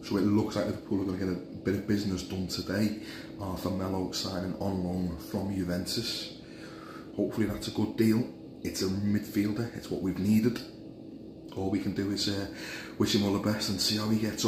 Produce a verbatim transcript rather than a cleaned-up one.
So it looks like Liverpool are going to get a bit of business done today after Melo signing on loan from Juventus. Hopefully that's a good deal. It's a midfielder, it's what we've needed. All we can do is uh, wish him all the best and see how he gets on.